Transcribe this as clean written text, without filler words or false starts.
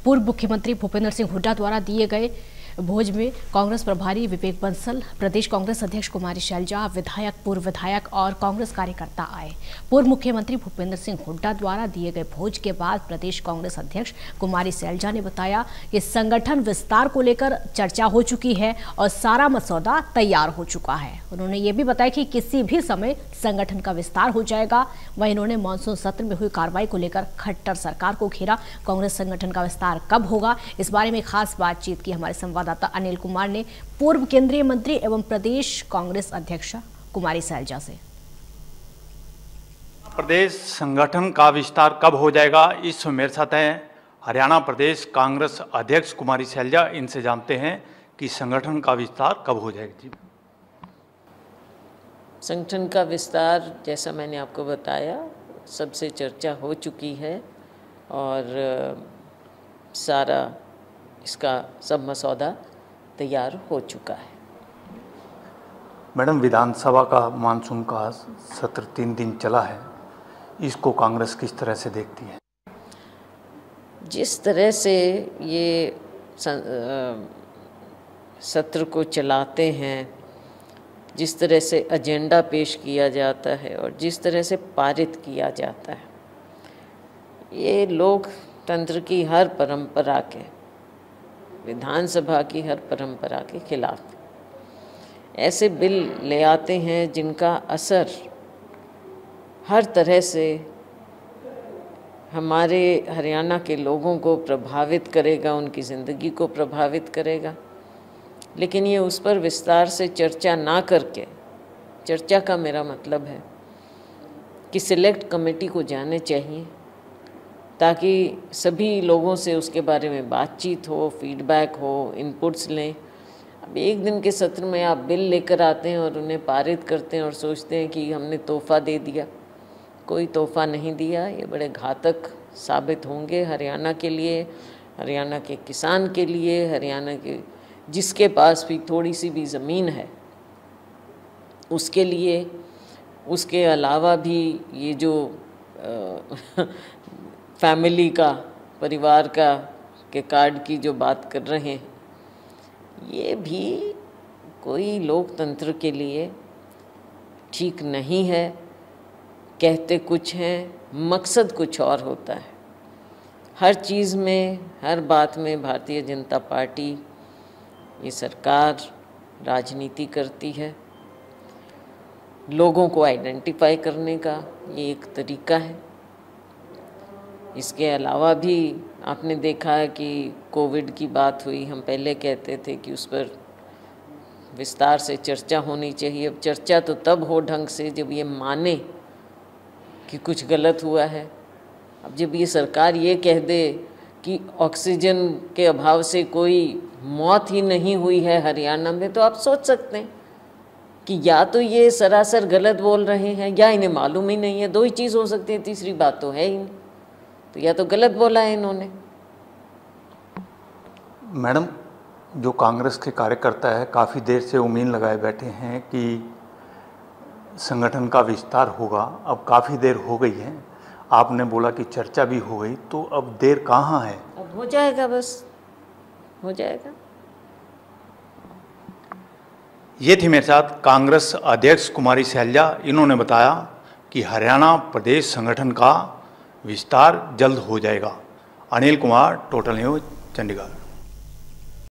पूर्व मुख्यमंत्री भूपेंद्र सिंह हुड्डा द्वारा दिए गए भोज में कांग्रेस प्रभारी विवेक बंसल, प्रदेश कांग्रेस अध्यक्ष कुमारी शैलजा, विधायक, पूर्व विधायक और कांग्रेस कार्यकर्ता आए। पूर्व मुख्यमंत्री भूपेंद्र सिंह हुड्डा द्वारा दिए गए भोज के बाद प्रदेश कांग्रेस अध्यक्ष कुमारी शैलजा ने बताया कि संगठन विस्तार को लेकर चर्चा हो चुकी है और सारा मसौदा तैयार हो चुका है। उन्होंने ये भी बताया कि किसी भी समय संगठन का विस्तार हो जाएगा। वहीं उन्होंने मानसून सत्र में हुई कार्रवाई को लेकर खट्टर सरकार को घेरा। कांग्रेस संगठन का विस्तार कब होगा, इस बारे में खास बातचीत की हमारे संवाददाता अनिल कुमार ने पूर्व केंद्रीय मंत्री एवं प्रदेश कांग्रेस अध्यक्ष कुमारी शैलजा से। प्रदेश संगठन का विस्तार कब हो जाएगा, इस मेरे साथ हैं हरियाणा प्रदेश कांग्रेस अध्यक्ष कुमारी शैलजा। इनसे जानते हैं कि संगठन का विस्तार कब हो जाएगा। जी, संगठन का विस्तार जैसा मैंने आपको बताया, सबसे चर्चा हो चुकी है और सारा इसका सब मसौदा तैयार हो चुका है। मैडम, विधानसभा का मानसून का सत्र 3 दिन चला है, इसको कांग्रेस किस तरह से देखती है? जिस तरह से ये सत्र को चलाते हैं, जिस तरह से एजेंडा पेश किया जाता है और जिस तरह से पारित किया जाता है, ये लोकतंत्र की हर परंपरा के, विधानसभा की हर परंपरा के खिलाफ ऐसे बिल ले आते हैं जिनका असर हर तरह से हमारे हरियाणा के लोगों को प्रभावित करेगा, उनकी ज़िंदगी को प्रभावित करेगा। लेकिन ये उस पर विस्तार से चर्चा ना करके, चर्चा का मेरा मतलब है कि सिलेक्ट कमेटी को जाने चाहिए ताकि सभी लोगों से उसके बारे में बातचीत हो, फीडबैक हो, इनपुट्स लें। अब एक दिन के सत्र में आप बिल लेकर आते हैं और उन्हें पारित करते हैं और सोचते हैं कि हमने तोहफ़ा दे दिया। कोई तोहफ़ा नहीं दिया। ये बड़े घातक साबित होंगे हरियाणा के लिए, हरियाणा के किसान के लिए, हरियाणा के जिसके पास भी थोड़ी सी भी ज़मीन है उसके लिए। उसके अलावा भी ये जो फैमिली का, परिवार का के कार्ड की जो बात कर रहे हैं, ये भी कोई लोकतंत्र के लिए ठीक नहीं है। कहते कुछ हैं, मकसद कुछ और होता है। हर चीज़ में, हर बात में भारतीय जनता पार्टी, ये सरकार राजनीति करती है। लोगों को आइडेंटिफाई करने का ये एक तरीका है। इसके अलावा भी आपने देखा है कि कोविड की बात हुई, हम पहले कहते थे कि उस पर विस्तार से चर्चा होनी चाहिए। अब चर्चा तो तब हो ढंग से जब ये माने कि कुछ गलत हुआ है। अब जब ये सरकार ये कह दे कि ऑक्सीजन के अभाव से कोई मौत ही नहीं हुई है हरियाणा में, तो आप सोच सकते हैं कि या तो ये सरासर गलत बोल रहे हैं या इन्हें मालूम ही नहीं है। दो ही चीज़ हो सकती है, तीसरी बात तो है ही नहीं। तो या तो गलत बोला है इन्होंने। मैडम, जो कांग्रेस के कार्यकर्ता है काफ़ी देर से उम्मीद लगाए बैठे हैं कि संगठन का विस्तार होगा। अब काफ़ी देर हो गई है, आपने बोला कि चर्चा भी हो गई, तो अब देर कहाँ है? अब हो जाएगा, बस हो जाएगा। ये थी मेरे साथ कांग्रेस अध्यक्ष कुमारी शैलजा। इन्होंने बताया कि हरियाणा प्रदेश संगठन का विस्तार जल्द हो जाएगा। Anil Kumar, total news, Chandigarh.